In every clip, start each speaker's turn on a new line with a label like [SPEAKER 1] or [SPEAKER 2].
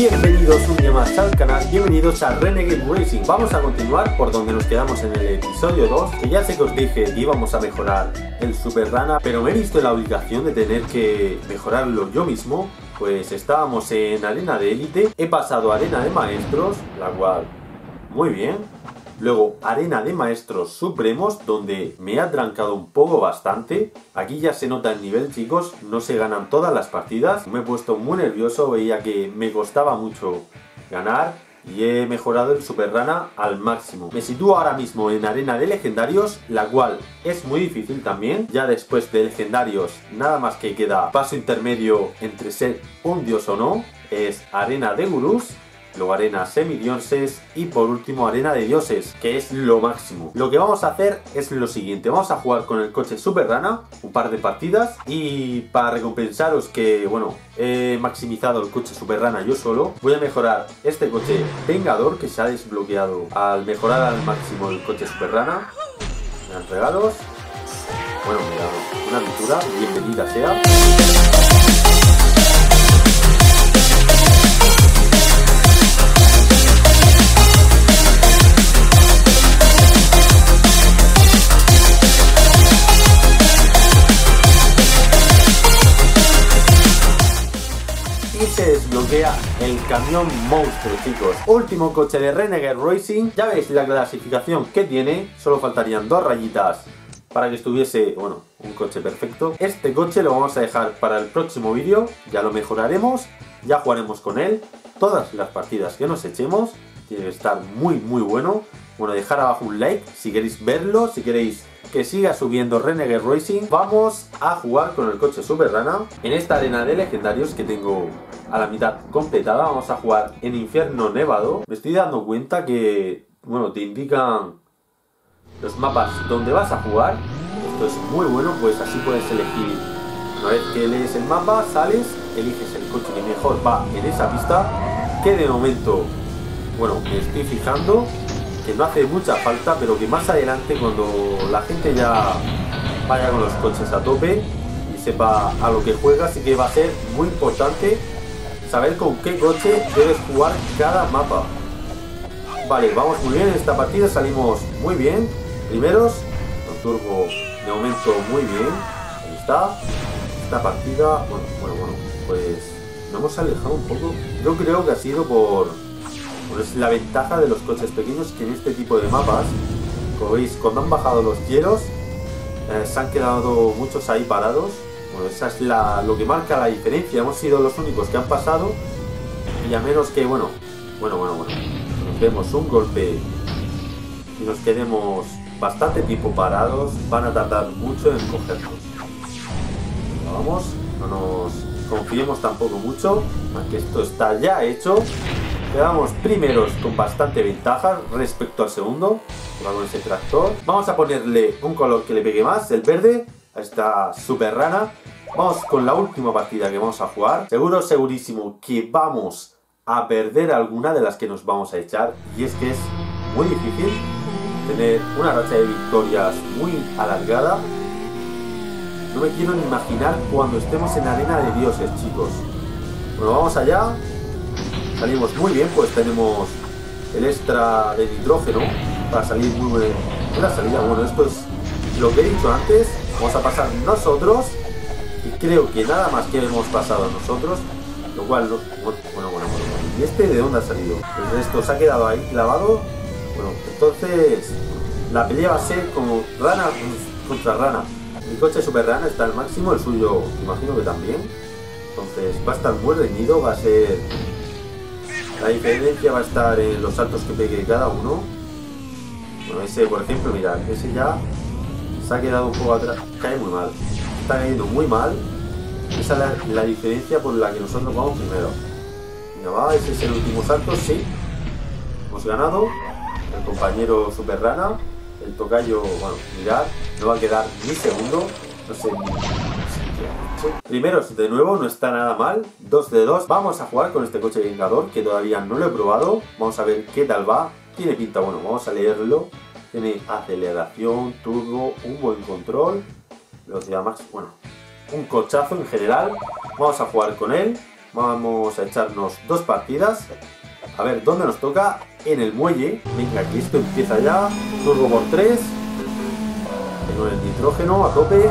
[SPEAKER 1] Bienvenidos un día más al canal, bienvenidos a Renegade Racing. Vamos a continuar por donde nos quedamos en el episodio 2, que ya sé que os dije que íbamos a mejorar el Super Rana, pero me he visto en la obligación de tener que mejorarlo yo mismo. Pues estábamos en Arena de Élite, he pasado a Arena de Maestros, la cual muy bien. Luego Arena de Maestros Supremos, donde me ha trancado un poco bastante. Aquí ya se nota el nivel, chicos, no se ganan todas las partidas. Me he puesto muy nervioso, veía que me costaba mucho ganar y he mejorado el Super Rana al máximo. Me sitúo ahora mismo en Arena de Legendarios, la cual es muy difícil también. Ya después de Legendarios, nada más que queda paso intermedio entre ser un dios o no. Es Arena de Gurús, luego Arena Semidioses y por último Arena de Dioses, que es lo máximo. Lo que vamos a hacer es lo siguiente: vamos a jugar con el coche Super Rana un par de partidas, y para recompensaros que, bueno, he maximizado el coche Super Rana yo solo, voy a mejorar este coche Vengador que se ha desbloqueado al mejorar al máximo el coche Super Rana. Me dan regalos. Bueno, mira, una aventura, bienvenida sea. Se desbloquea el camión monstruo, chicos. Último coche de Renegade Racing. Ya veis la clasificación que tiene. Solo faltarían 2 rayitas para que estuviese, bueno, un coche perfecto. Este coche lo vamos a dejar para el próximo vídeo. Ya lo mejoraremos, ya jugaremos con él. Todas las partidas que nos echemos. Tiene que estar muy bueno. Bueno, dejar abajo un like si queréis verlo, si queréis que siga subiendo Renegade Racing. Vamos a jugar con el coche Super Rana en esta arena de legendarios que tengo a la mitad completada. Vamos a jugar en Infierno Nevado. Me estoy dando cuenta que, bueno, te indican los mapas donde vas a jugar. Esto es muy bueno, pues así puedes elegir. Una vez que lees el mapa, sales, eliges el coche que mejor va en esa pista, que de momento, bueno, me estoy fijando que no hace mucha falta, pero que más adelante, cuando la gente ya vaya con los coches a tope y sepa a lo que juega, sí que va a ser muy importante saber con qué coche debes jugar cada mapa. Vale, vamos muy bien en esta partida, salimos muy bien, primeros, con turbo de momento muy bien. Ahí está, esta partida, bueno, pues nos hemos alejado un poco. Yo creo que ha sido por es la ventaja de los coches pequeños, que en este tipo de mapas, como veis, cuando han bajado los hielos, se han quedado muchos ahí parados. Bueno, esa es lo que marca la diferencia. Hemos sido los únicos que han pasado, y a menos que, bueno, nos demos un golpe y nos quedemos bastante tiempo parados, van a tardar mucho en cogernos. Vamos, no nos confiemos tampoco mucho, aunque esto está ya hecho. Quedamos primeros con bastante ventaja respecto al segundo, que va con ese tractor. Vamos a ponerle un color que le pegue más, el verde, a esta Super Rana. Vamos con la última partida que vamos a jugar. Segurísimo que vamos a perder alguna de las que nos vamos a echar. Y es que es muy difícil tener una racha de victorias muy alargada. No me quiero ni imaginar cuando estemos en Arena de Dioses, chicos. Bueno, vamos allá. Salimos muy bien, pues tenemos el extra de nitrógeno para salir muy buena salida. Bueno, esto es lo que he dicho antes. Vamos a pasar nosotros, y creo que nada más que hemos pasado nosotros, lo cual, bueno. ¿Y este de dónde ha salido? Pues esto se ha quedado ahí clavado. Bueno, entonces la pelea va a ser como Rana contra Rana. Mi coche Super Rana está al máximo, el suyo imagino que también. Entonces va a estar muy reñido, va a ser... La diferencia va a estar en los saltos que pegue cada uno. Bueno, ese, por ejemplo, mirad, ese ya se ha quedado un poco atrás. Cae muy mal. Está cayendo muy mal. Esa es la diferencia por la que nosotros vamos primero. Mira, va, ese es el último salto, sí. Hemos ganado. El compañero Super Rana. El tocayo, bueno, mirad, no va a quedar ni segundo. No sé primeros de nuevo, no está nada mal. 2 de 2. Vamos a jugar con este coche Vengador, que todavía no lo he probado. Vamos a ver qué tal va. Tiene pinta, bueno, vamos a leerlo. Tiene aceleración, turbo, un buen control, velocidad max, bueno, un cochazo en general. Vamos a jugar con él. Vamos a echarnos 2 partidas. A ver, ¿dónde nos toca? En el muelle. Venga, que esto empieza ya. Turbo por 3. Tengo el nitrógeno a tope.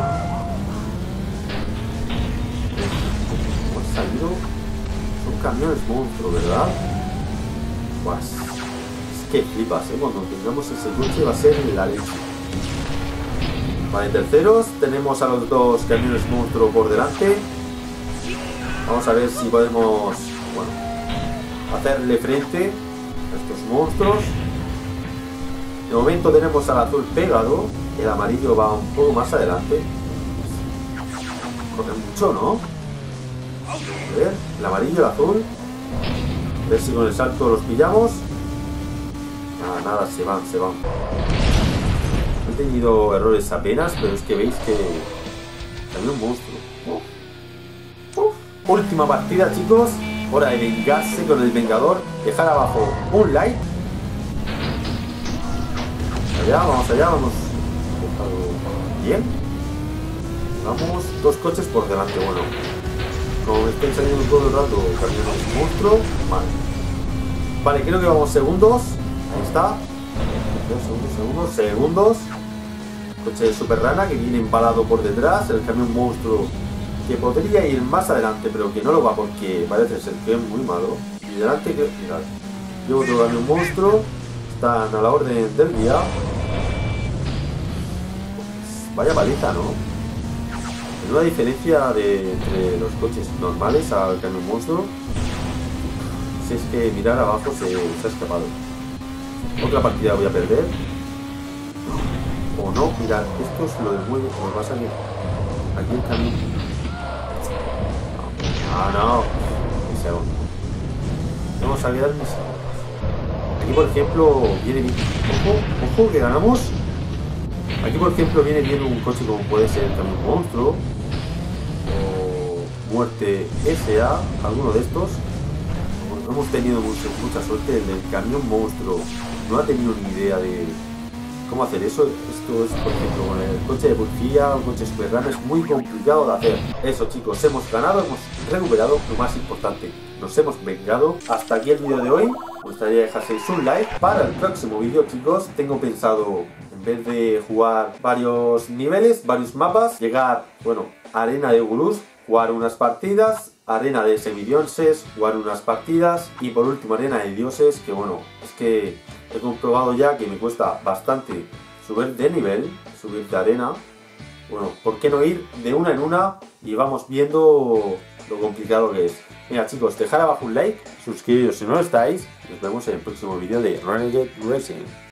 [SPEAKER 1] ¿Cómo ha salido? Son camiones monstruo, ¿verdad? Pues, es que flipas, ¿eh? Cuando tengamos ese coche va a ser la leche. Vale, terceros. Tenemos a los 2 camiones monstruo por delante. Vamos a ver si podemos, bueno, hacerle frente a estos monstruos. De momento tenemos al azul pegado. El amarillo va un poco más adelante. Corre mucho, ¿no? A ver, el amarillo, el azul. A ver si con el salto los pillamos. Nada, se van. He tenido errores apenas, pero es que veis que también un monstruo. Última partida, chicos. Hora de vengarse con el Vengador. Dejar abajo un like. Vamos allá. Bien. Vamos, 2 coches por delante. Bueno, como me estoy saliendo todo el rato camiones monstruo. Vale, creo que vamos segundos. Ahí está. Segundos. Coche de Super Rana que viene empalado por detrás. El camión monstruo que podría ir más adelante, pero que no lo va porque parece ser que es muy malo. Y delante, que mirad, llevo otro camión monstruo. Están a la orden del día. Pues vaya paliza, ¿no? Es una diferencia entre los coches normales al camión monstruo. Si es que mirar abajo se ha escapado. Otra partida voy a perder. O no, mirad, esto es lo del muelle, como pasa aquí el camión. No. Vamos a quedar mis. Aquí, por ejemplo, viene bien. Ojo, que ganamos. Aquí, por ejemplo, viene bien un coche como puede ser el camión monstruo. O Muerte SA, alguno de estos. No hemos tenido mucha suerte. El del camión monstruo no ha tenido ni idea de cómo hacer eso. Esto es, por ejemplo, con el coche de policía o coche Super Rana es muy complicado de hacer. Eso, chicos, hemos ganado, hemos recuperado, lo más importante, nos hemos vengado. Hasta aquí el vídeo de hoy. Me gustaría que dejaseis un like. Para el próximo vídeo, chicos, tengo pensado, en vez de jugar varios niveles, varios mapas, llegar, bueno, a Arena de Gurús, jugar unas partidas, Arena de Semidionses, jugar unas partidas y por último Arena de Dioses, que bueno, es que he comprobado ya que me cuesta bastante subir de nivel, subir de arena. Bueno, ¿por qué no ir de una en una? Y vamos viendo lo complicado que es. Venga, chicos, dejad abajo un like, suscribiros si no lo estáis. Nos vemos en el próximo vídeo de Renegade Racing.